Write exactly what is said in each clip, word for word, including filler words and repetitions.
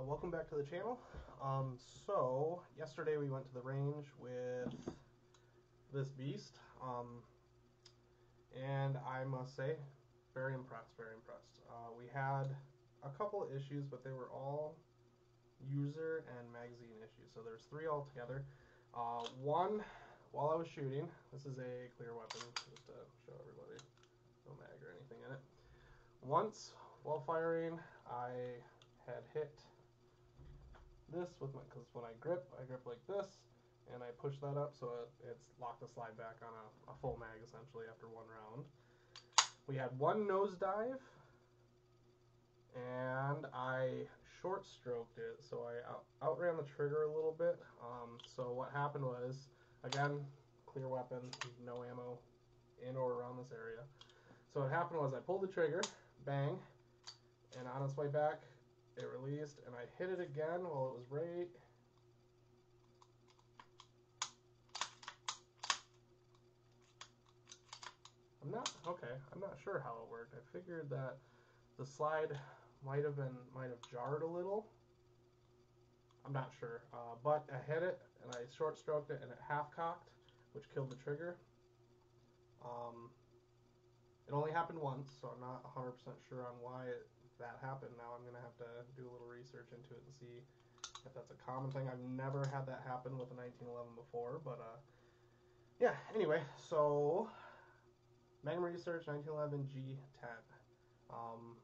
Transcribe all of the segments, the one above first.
welcome back to the channel. Um, so, yesterday we went to the range with this beast, um, and I must say, very impressed, very impressed. Uh, we had a couple of issues, but they were all user and magazine issues, so there's three altogether. Uh, one, while I was shooting, this is a clear weapon, just to show everybody, no mag or anything in it. Once, while firing, I had hit this with my, because when I grip, I grip like this, and I push that up so it, it's locked the slide back on a, a full mag essentially after one round. We had one nosedive, and I short stroked it, so I out, outran the trigger a little bit. Um, so what happened was, again, clear weapon, no ammo in or around this area. So what happened was I pulled the trigger, bang, and on its way back, it released, and I hit it again while it was right. I'm not okay. I'm not sure how it worked. I figured that the slide might have been might have jarred a little. I'm not sure, uh, but I hit it and I short stroked it and it half cocked, which killed the trigger. Um, it only happened once, so I'm not one hundred percent sure on why it, that happened. Now I'm gonna have to do a little research into it and see if that's a common thing. I've never had that happen with a nineteen eleven before, but uh, yeah. Anyway, so Magnum Research nineteen eleven G ten. Um,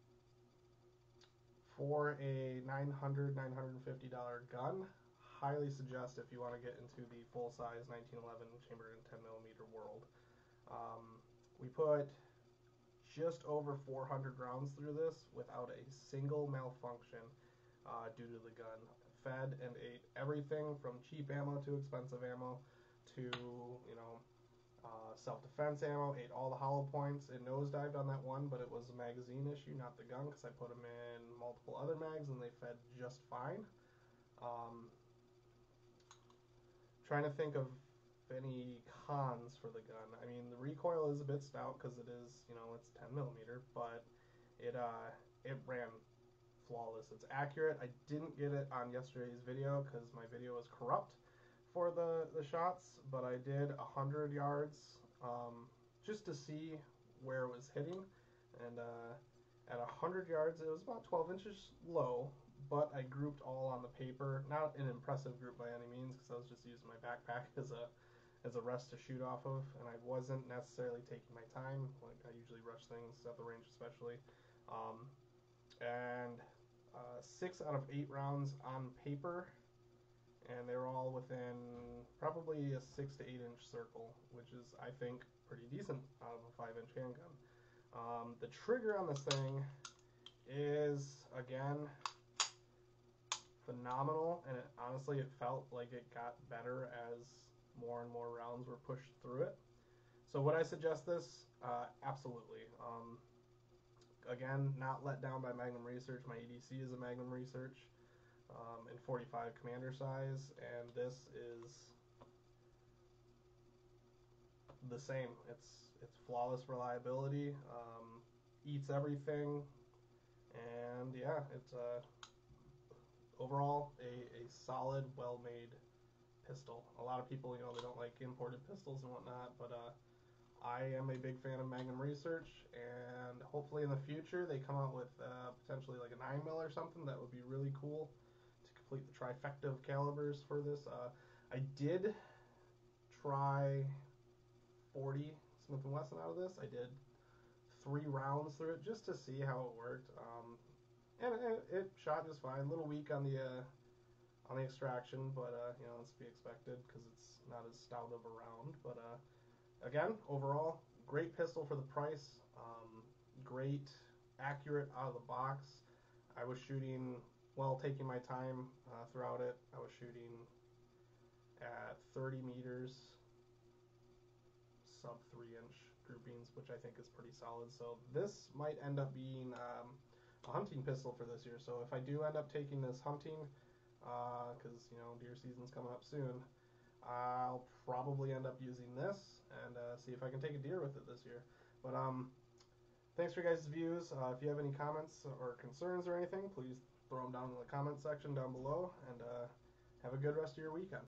for a nine hundred dollars, nine hundred fifty dollars gun, highly suggest if you want to get into the full-size nineteen eleven chambered in ten millimeter world. Um, we put just over four hundred rounds through this without a single malfunction uh, due to the gun. Fed and ate everything from cheap ammo to expensive ammo to, you know, Uh, self-defense ammo, ate all the hollow points. It nosedived on that one, but it was a magazine issue, not the gun, because I put them in multiple other mags and they fed just fine. Um, trying to think of any cons for the gun. I mean, the recoil is a bit stout because it is, you know, it's ten millimeter, but it uh, it ran flawless. It's accurate. I didn't get it on yesterday's video because my video was corrupt for the, the shots, but I did one hundred yards um, just to see where it was hitting, and uh, at one hundred yards it was about twelve inches low, but I grouped all on the paper. Not an impressive group by any means because I was just using my backpack as a as a rest to shoot off of, and I wasn't necessarily taking my time. Like I usually rush things at the range especially. Um, and uh, six out of eight rounds on paper, and they were all within probably a six to eight inch circle, which is, I think, pretty decent out of a five inch handgun. Um, the trigger on this thing is, again, phenomenal, and it, honestly it felt like it got better as more and more rounds were pushed through it. So would I suggest this? Uh, absolutely. Um, again, not let down by Magnum Research. My E D C is a Magnum Research. Um, in forty-five commander size, and this is the same. It's it's flawless reliability, um, eats everything, and yeah, it's uh, overall a, a solid, well-made pistol. A lot of people, you know, they don't like imported pistols and whatnot, but uh, I am a big fan of Magnum Research, and hopefully in the future they come out with uh, potentially like a nine mil or something that would be really cool to complete the trifecta of calibers for this. Uh, I did try forty Smith and Wesson out of this. I did three rounds through it just to see how it worked, um, and it, it shot just fine. A little weak on the uh, on the extraction, but uh, you know, it's to be expected because it's not as stout of a round. But uh, again, overall, great pistol for the price. Um, great, accurate out of the box. I was shooting while taking my time uh, throughout it. I was shooting at thirty meters, sub three inch groupings, which I think is pretty solid. So this might end up being um, a hunting pistol for this year. So if I do end up taking this hunting, because uh, you know, deer season's coming up soon, I'll probably end up using this and uh, see if I can take a deer with it this year. But um, thanks for your guys' views. Uh, if you have any comments or concerns or anything, please throw them down in the comment section down below, and uh, have a good rest of your weekend.